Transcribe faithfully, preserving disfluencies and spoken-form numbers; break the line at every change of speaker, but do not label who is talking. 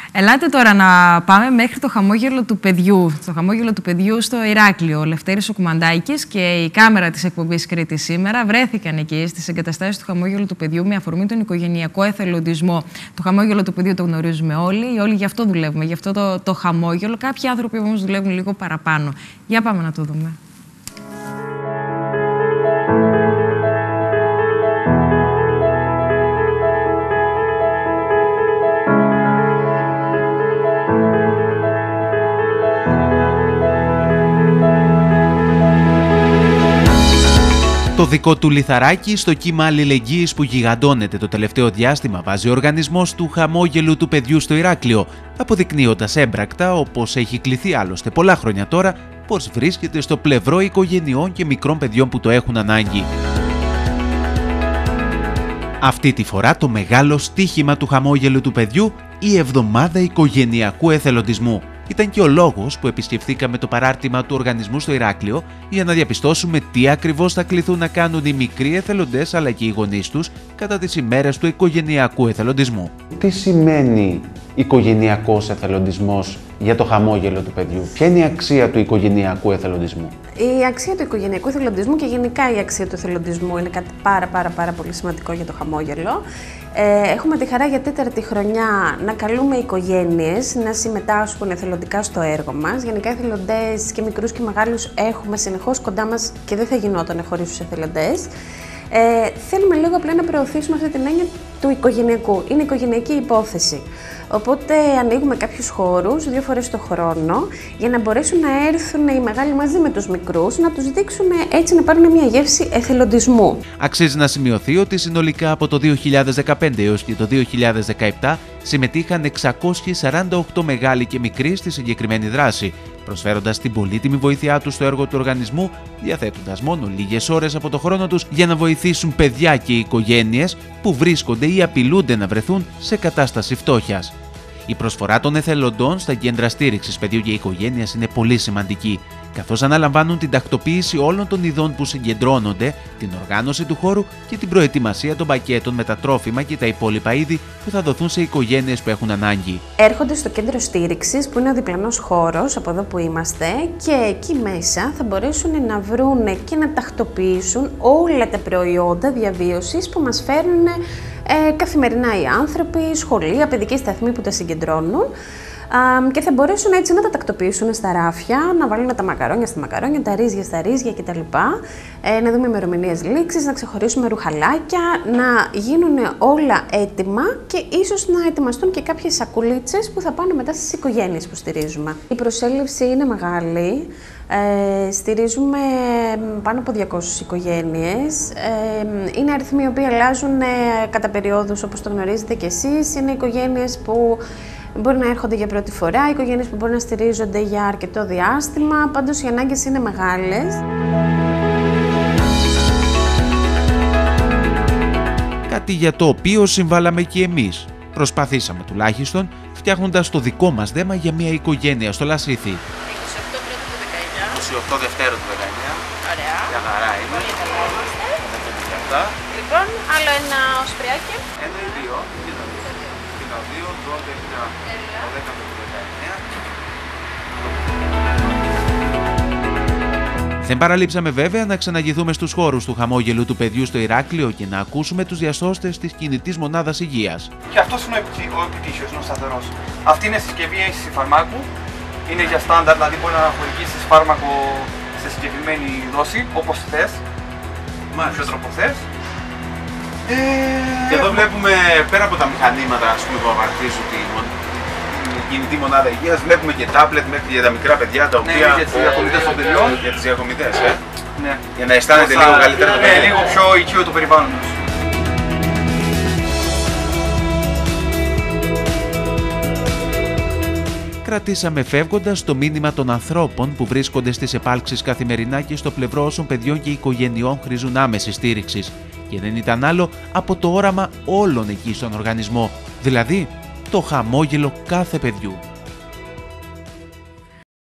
Ελάτε τώρα να πάμε μέχρι το χαμόγελο του παιδιού. Το χαμόγελο του παιδιού στο Ηράκλειο. Ο Λευτέρης ο Κουμαντάκης και η κάμερα της εκπομπής Κρήτη σήμερα βρέθηκαν εκεί στις εγκαταστάσεις του χαμόγελου του παιδιού με αφορμή τον οικογενειακό εθελοντισμό. Το χαμόγελο του παιδιού το γνωρίζουμε όλοι. Όλοι γι' αυτό δουλεύουμε, γι' αυτό το, το χαμόγελο. Κάποιοι άνθρωποι όμως δουλεύουν λίγο παραπάνω. Για πάμε να το δούμε.
Το δικό του λιθαράκι στο κύμα αλληλεγγύης που γιγαντώνεται το τελευταίο διάστημα βάζει ο οργανισμός του χαμόγελου του παιδιού στο Ηράκλειο, αποδεικνύοντας έμπρακτα, όπως έχει κληθεί άλλωστε πολλά χρόνια τώρα, πως βρίσκεται στο πλευρό οικογενειών και μικρών παιδιών που το έχουν ανάγκη. Αυτή τη φορά το μεγάλο στίχημα του χαμόγελου του παιδιού, η εβδομάδα οικογενειακού εθελοντισμού. Ήταν και ο λόγος που επισκεφθήκαμε το παράρτημα του οργανισμού στο Ηράκλειο για να διαπιστώσουμε τι ακριβώς θα κληθούν να κάνουν οι μικροί εθελοντές αλλά και οι γονείς τους κατά τις ημέρες του οικογενειακού εθελοντισμού.
Τι σημαίνει οικογενειακός εθελοντισμός για το χαμόγελο του παιδιού? Ποια είναι η αξία του οικογενειακού εθελοντισμού?
Η αξία του οικογενειακού εθελοντισμού και γενικά η αξία του εθελοντισμού είναι κάτι πάρα πάρα πάρα πολύ σημαντικό για το χαμόγελο. Ε, έχουμε τη χαρά για τέταρτη χρονιά να καλούμε οικογένειες να συμμετάσχουν εθελοντικά στο έργο μας. Γενικά εθελοντές και μικρούς και μεγάλους έχουμε συνεχώς κοντά μας και δεν θα γινόταν χωρίς τους εθελοντές. Ε, θέλουμε λίγο απλά να προωθήσουμε αυτή την έννοια του οικογενειακού. Είναι οικογενειακή υπόθεση. Οπότε ανοίγουμε κάποιους χώρους δύο φορές το χρόνο για να μπορέσουν να έρθουν οι μεγάλοι μαζί με τους μικρούς, να τους δείξουμε έτσι να πάρουν μια γεύση εθελοντισμού.
Αξίζει να σημειωθεί ότι συνολικά από το δύο χιλιάδες δεκαπέντε έως και το δύο χιλιάδες δεκαεπτά συμμετείχαν εξακόσιοι σαράντα οκτώ μεγάλοι και μικροί στη συγκεκριμένη δράση, προσφέροντας την πολύτιμη βοήθειά τους στο έργο του οργανισμού, διαθέτοντας μόνο λίγες ώρες από το χρόνο τους για να βοηθήσουν παιδιά και οικογένειες που βρίσκονται ή απειλούνται να βρεθούν σε κατάσταση φτώχειας. Η προσφορά των εθελοντών στα κέντρα στήριξης παιδιού και οικογένειας είναι πολύ σημαντική, καθώς αναλαμβάνουν την τακτοποίηση όλων των ειδών που συγκεντρώνονται, την οργάνωση του χώρου και την προετοιμασία των πακέτων με τα τρόφιμα και τα υπόλοιπα είδη που θα δοθούν σε οικογένειες που έχουν ανάγκη.
Έρχονται στο κέντρο στήριξης, που είναι ο διπλανός χώρος από εδώ που είμαστε, και εκεί μέσα θα μπορέσουν να βρούνε και να τακτοποιήσουν όλα τα προϊόντα διαβίωσης που μας φέρνουν ε, καθημερινά οι άνθρωποι, σχολεία, παιδικές σταθμοί που τα συγκεντρώνουν. Uh, και θα μπορέσουν έτσι να τα τακτοποιήσουν στα ράφια, να βάλουν τα μακαρόνια στα μακαρόνια, τα ρύζια στα ρύζια κτλ. Ε, να δούμε ημερομηνίες λήξης, να ξεχωρίσουμε ρουχαλάκια, να γίνουν όλα έτοιμα και ίσως να ετοιμαστούν και κάποιες σακουλίτσες που θα πάνε μετά στις οικογένειες που στηρίζουμε. Η προσέλευση είναι μεγάλη. Ε, στηρίζουμε πάνω από διακόσιες οικογένειες. Ε, είναι αριθμοί οι οποίοι αλλάζουν ε, κατά περιόδους, όπως το γνωρίζετε κι εσείς. Είναι οικογένειες που μπορεί να έρχονται για πρώτη φορά, οικογένειες που μπορεί να στηρίζονται για αρκετό διάστημα, πάντως οι ανάγκες είναι μεγάλες.
Κάτι για το οποίο συμβάλαμε και εμείς. Προσπαθήσαμε τουλάχιστον, φτιάχνοντας το δικό μας δέμα για μια οικογένεια στο Λασίθι.
είκοσι οκτώ πρώτου του δεκαεννιά.
είκοσι οκτώ Δευτέρου του δεκαεννιά.
Ωραία.
Για χαρά είναι.
Πολύ καλά είμαστε. Λοιπόν, άλλο ένα οσπριάκι.
Ένα ή δύο. Το δύο, το δέκα, το δέκα του δεκαεννιά. Δεν παραλείψαμε βέβαια να ξαναγηθούμε στους χώρους του χαμόγελου του παιδιού στο Ηράκλειο και να ακούσουμε τους διασώστες της κινητής μονάδας υγείας.
Και αυτός είναι ο επιτύχιος, ο σταθερός. Αυτή είναι συσκευή αίσθηση φαρμάκου. Είναι για στάνταρ, δηλαδή μπορεί να χορηγήσεις φάρμακο σε συγκεκριμένη δόση, όπως θες. Με ποιο τρόπο θες.
Ε, και εδώ βλέπουμε πέρα από τα μηχανήματα ας πούμε, που απαρτίζουν τη κινητή μονάδα υγείας, βλέπουμε και τάμπλετ μέχρι για τα μικρά παιδιά τα οποία.
Ναι, για τις διακομιδές των παιδιών.
Για τις διακομιδές, ε.
Ναι.
Για να αισθάνεται λίγο καλύτερα το
παιδί. Ναι, λίγο πιο οικείο το περιβάλλον τους.
Κρατήσαμε φεύγοντας το μήνυμα των ανθρώπων που βρίσκονται στις επάλξεις καθημερινά και στο πλευρό όσων παιδιών και οικογενειών χρήζουν άμεση στήριξης. Και δεν ήταν άλλο από το όραμα όλων εκεί στον οργανισμό, δηλαδή το χαμόγελο κάθε παιδιού.